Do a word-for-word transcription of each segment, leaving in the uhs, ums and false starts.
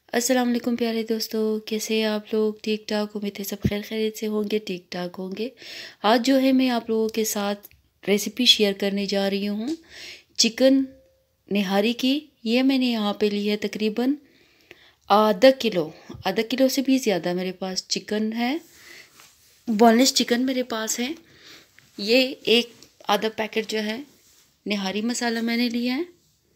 अस्सलाम वालेकुम प्यारे दोस्तों, कैसे हैं आप लोग? ठीक ठाक, उम्मीद है सब खैर खैरियत से होंगे, ठीक ठाक होंगे। आज जो है मैं आप लोगों के साथ रेसिपी शेयर करने जा रही हूँ चिकन निहारी की। ये मैंने यहाँ पे ली है तकरीबन आधा किलो आधा किलो से भी ज़्यादा मेरे पास चिकन है। बोनलेस चिकन मेरे पास है। ये एक आधा पैकेट जो है निहारी मसाला मैंने लिया है।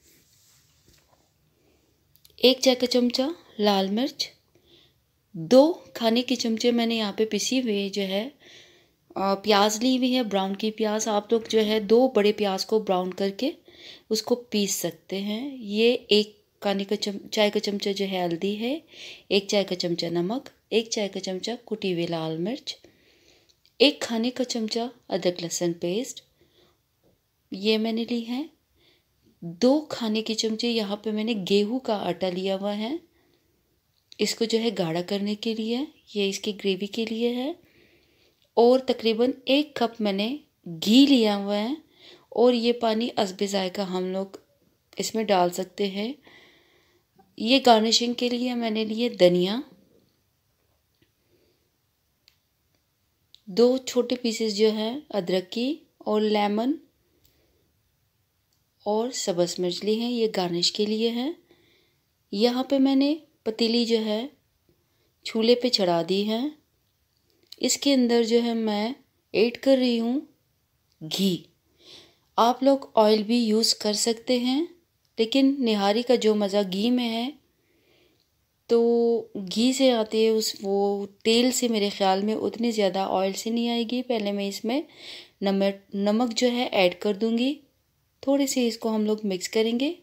एक चाय का चमचा लाल मिर्च, दो खाने के चमचे मैंने यहाँ पे पिसी हुई जो है प्याज ली हुई है, ब्राउन की प्याज। आप लोग जो है दो बड़े प्याज को ब्राउन करके उसको पीस सकते हैं। ये एक खाने का चम चाय का चमचा जो है हल्दी है, एक चाय का चमचा नमक, एक चाय का चमचा कुटी हुई लाल मिर्च, एक खाने का चमचा अदरक लहसुन पेस्ट ये मैंने ली है। दो खाने के चमचे यहाँ पे मैंने गेहूं का आटा लिया हुआ है, इसको जो है गाढ़ा करने के लिए, ये इसकी ग्रेवी के लिए है। और तकरीबन एक कप मैंने घी लिया हुआ है और ये पानी हस्बे ज़ायक़ा हम लोग इसमें डाल सकते हैं। ये गार्निशिंग के लिए मैंने लिए धनिया, दो छोटे पीसेस जो है अदरक की, और लेमन और सब्ज़ मिर्च ली हैं, ये गार्निश के लिए है। यहाँ पे मैंने पतीली जो है चूल्हे पे चढ़ा दी है। इसके अंदर जो है मैं ऐड कर रही हूँ घी। आप लोग ऑयल भी यूज़ कर सकते हैं, लेकिन निहारी का जो मज़ा घी में है तो घी से आती है, उस वो तेल से मेरे ख़्याल में उतनी ज़्यादा ऑयल से नहीं आएगी। पहले मैं इसमें नमक नमक जो है ऐड कर दूँगी। थोड़ी सी इसको हम लोग मिक्स करेंगे।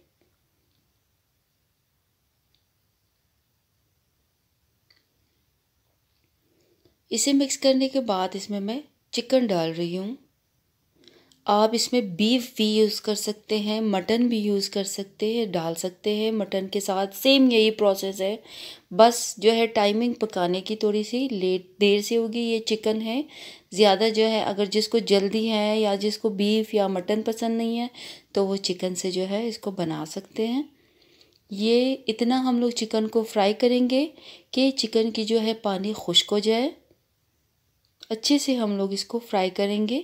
इसे मिक्स करने के बाद इसमें मैं चिकन डाल रही हूँ। आप इसमें बीफ भी यूज़ कर सकते हैं, मटन भी यूज़ कर सकते हैं, डाल सकते हैं मटन के साथ। सेम यही प्रोसेस है, बस जो है टाइमिंग पकाने की थोड़ी सी लेट देर से होगी। ये चिकन है ज़्यादा जो है, अगर जिसको जल्दी है या जिसको बीफ या मटन पसंद नहीं है तो वो चिकन से जो है इसको बना सकते हैं। ये इतना हम लोग चिकन को फ्राई करेंगे कि चिकन की जो है पानी खुश्क हो जाए। अच्छे से हम लोग इसको फ्राई करेंगे।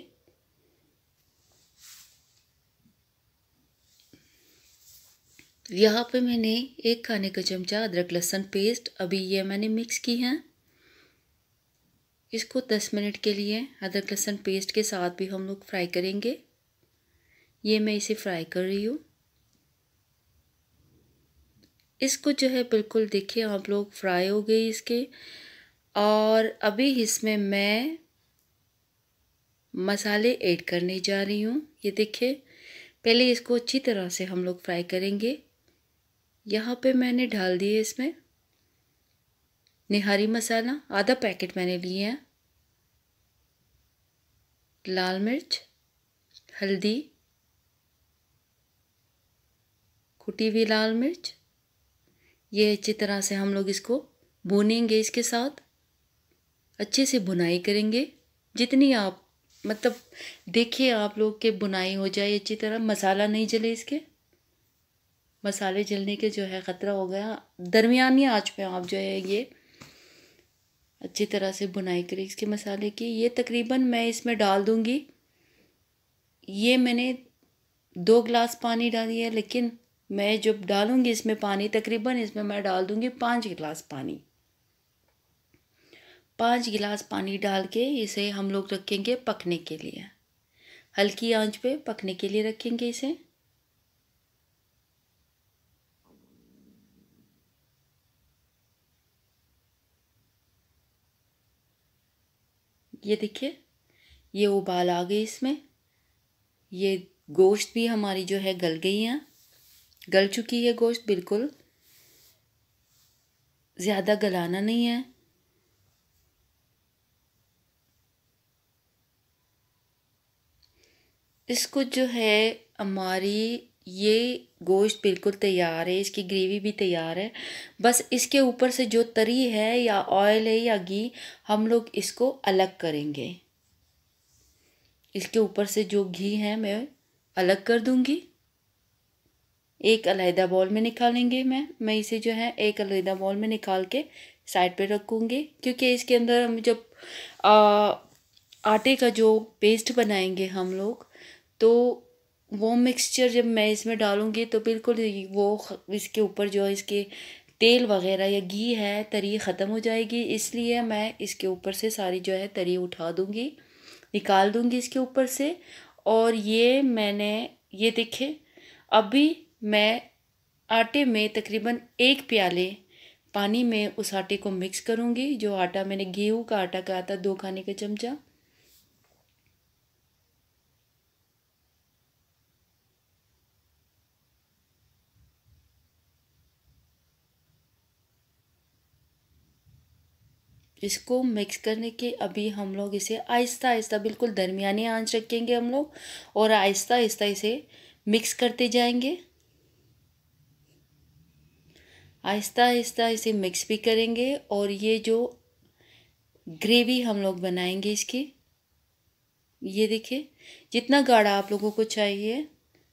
यहाँ पे मैंने एक खाने का चमचा अदरक लहसुन पेस्ट अभी ये मैंने मिक्स की है। इसको दस मिनट के लिए अदरक लहसुन पेस्ट के साथ भी हम लोग फ्राई करेंगे। ये मैं इसे फ्राई कर रही हूँ। इसको जो है बिल्कुल देखिए आप लोग फ्राई हो गई इसके। और अभी इसमें मैं मसाले ऐड करने जा रही हूँ। ये देखिए, पहले इसको अच्छी तरह से हम लोग फ्राई करेंगे। यहाँ पे मैंने डाल दिए इसमें निहारी मसाला, आधा पैकेट मैंने लिए हैं, लाल मिर्च, हल्दी, कुटी हुई लाल मिर्च। ये अच्छी तरह से हम लोग इसको भूनेंगे। इसके साथ अच्छे से भुनाई करेंगे, जितनी आप मतलब देखिए आप लोग के बुनाई हो जाए अच्छी तरह, मसाला नहीं जले। इसके मसाले जलने के जो है ख़तरा हो गया। दरमियानी आंच पे आप जो है ये अच्छी तरह से बुनाई करें इसके मसाले की। ये तकरीबन मैं इसमें डाल दूँगी, ये मैंने दो गिलास पानी डाली है, लेकिन मैं जब डालूँगी इसमें पानी तकरीबन इसमें मैं डाल दूँगी पाँच गिलास पानी। पाँच गिलास पानी डाल के इसे हम लोग रखेंगे पकने के लिए, हल्की आंच पे पकने के लिए रखेंगे इसे। ये देखिए, ये उबाल आ गई इसमें। ये गोश्त भी हमारी जो है गल गई है, गल चुकी है गोश्त बिल्कुल, ज़्यादा गलाना नहीं है। इसको जो है हमारी ये गोश्त बिल्कुल तैयार है, इसकी ग्रेवी भी तैयार है। बस इसके ऊपर से जो तरी है या ऑयल है या घी, हम लोग इसको अलग करेंगे। इसके ऊपर से जो घी है मैं अलग कर दूंगी। एक अलहदा बॉल में निकालेंगे। मैं मैं इसे जो है एक अलहदा बॉल में निकाल के साइड पे रखूँगी, क्योंकि इसके अंदर हम जब आ, आटे का जो पेस्ट बनाएंगे हम लोग, तो वो मिक्सचर जब मैं इसमें डालूँगी तो बिल्कुल वो इसके ऊपर जो इसके तेल वगैरह या घी है तरी ख़त्म हो जाएगी। इसलिए मैं इसके ऊपर से सारी जो है तरी उठा दूँगी, निकाल दूँगी इसके ऊपर से। और ये मैंने ये देखे, अभी मैं आटे में तकरीबन एक प्याले पानी में उस आटे को मिक्स करूँगी। जो आटा मैंने गेहूँ का आटा का आता दो खाने का चमचा, इसको मिक्स करने के अभी हम लोग इसे आहिस्ता आहिस्ता बिल्कुल दरमियानी आंच रखेंगे हम लोग, और आहिस्ता आहिस्ता इसे मिक्स करते जाएंगे। आहिस्ता आहिस्ता इसे मिक्स भी करेंगे। और ये जो ग्रेवी हम लोग बनाएंगे इसकी, ये देखिए जितना गाढ़ा आप लोगों को चाहिए।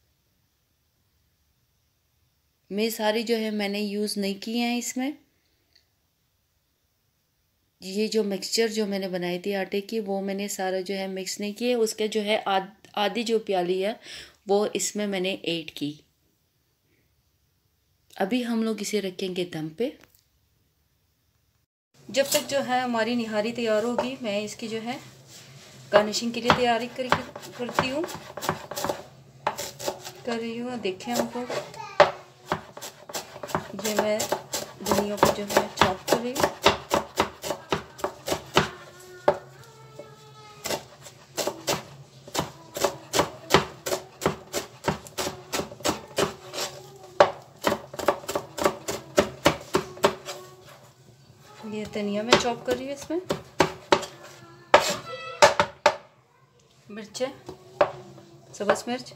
मैं सारी जो है मैंने यूज़ नहीं किए हैं इसमें। ये जो मिक्सचर जो मैंने बनाई थी आटे की, वो मैंने सारा जो है मिक्स नहीं किए। उसके जो है आध आधी जो प्याली है वो इसमें मैंने ऐड की। अभी हम लोग इसे रखेंगे दम पे। जब तक जो है हमारी निहारी तैयार होगी, मैं इसकी जो है गार्निशिंग के लिए तैयारी कर करती हूँ कर रही हूँ। देखें हम लोग, ये मैं धनिया को जो है चॉप कर रही हूँ। ये धनिया मैं चॉप कर रही हूँ, इसमें मिर्चें, सब्ज़ मिर्च,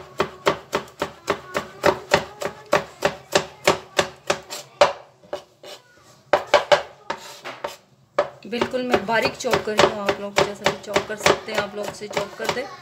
बिल्कुल मैं बारीक चॉप कर रही हूँ। आप लोग जैसा भी चॉप कर सकते हैं, आप लोग से चॉप कर दें।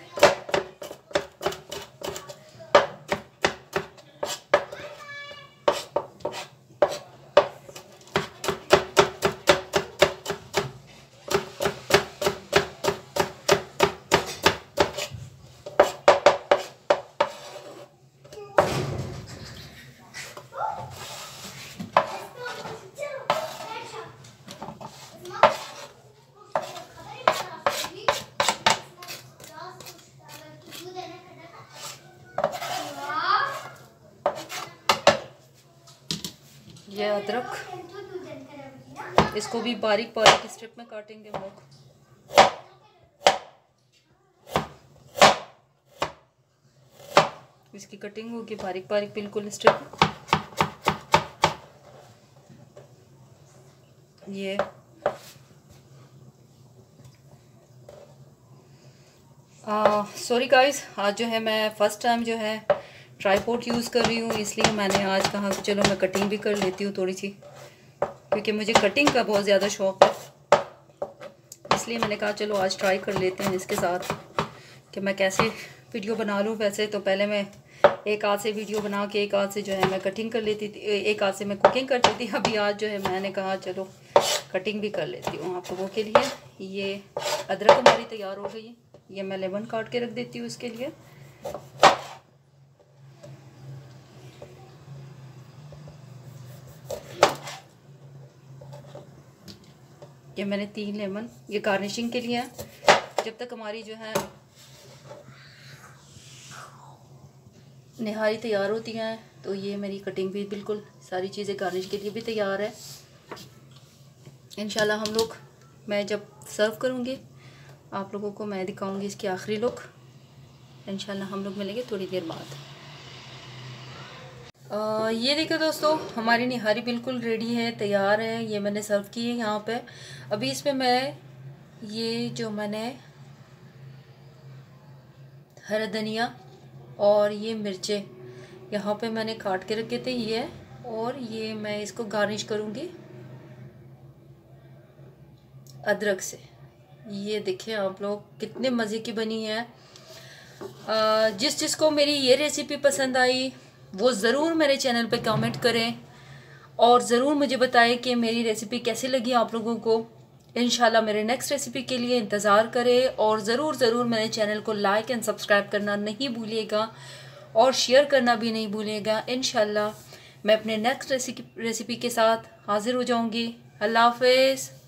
ये अदरक, इसको भी बारीक बारीक स्ट्रिप में काटेंगे हम लोग। इसकी कटिंग होगी बारीक बारीक बिल्कुल स्ट्रिप। ये सॉरी गाइस, आज जो है मैं फ़र्स्ट टाइम जो है ट्राईपॉड यूज़ कर रही हूँ, इसलिए मैंने आज कहा कि चलो मैं कटिंग भी कर लेती हूँ थोड़ी सी, क्योंकि मुझे कटिंग का बहुत ज़्यादा शौक़ है। इसलिए मैंने कहा चलो आज ट्राई कर लेते हैं इसके साथ कि मैं कैसे वीडियो बना लूँ। वैसे तो पहले मैं एक हाथ से वीडियो बना के एक हाथ से जो है मैं कटिंग कर लेती थी, एक हाथ से मैं कुकिंग करती थी। अभी आज जो है मैंने कहा चलो कटिंग भी कर लेती हूँ आप लोगों के लिए। ये अदरक हमारी तैयार हो गई है, ये मैं लेमन काट के रख देती हूँ इसके लिए। ये मैंने तीन लेमन, ये गार्निशिंग के लिए है। जब तक हमारी जो है निहारी तैयार होती हैं, तो ये मेरी कटिंग भी बिल्कुल सारी चीज़ें गार्निश के लिए भी तैयार है। इंशाल्लाह हम लोग, मैं जब सर्व करूँगी आप लोगों को मैं दिखाऊंगी इसकी आखिरी लुक। इंशाल्लाह हम लोग मिलेंगे थोड़ी देर बाद। आ, ये देखो दोस्तों, हमारी निहारी बिल्कुल रेडी है, तैयार है। ये मैंने सर्व की है यहाँ पे। अभी इसमें मैं ये जो मैंने हरा धनिया और ये मिर्चें यहाँ पे मैंने काट के रखे थे, ये, और ये मैं इसको गार्निश करूँगी अदरक से। ये देखिए आप लोग कितने मज़े की बनी है। आ, जिस जिसको मेरी ये रेसिपी पसंद आई वो ज़रूर मेरे चैनल पे कमेंट करें और ज़रूर मुझे बताएं कि मेरी रेसिपी कैसी लगी आप लोगों को। इंशाल्लाह मेरे नेक्स्ट रेसिपी के लिए इंतज़ार करें और ज़रूर ज़रूर मेरे चैनल को लाइक एंड सब्सक्राइब करना नहीं भूलिएगा और शेयर करना भी नहीं भूलिएगा। इंशाल्लाह मैं अपने नेक्स्ट रेसिपी रेसिपी के साथ हाज़िर हो जाऊँगी। अल्लाह हाफ़िज़।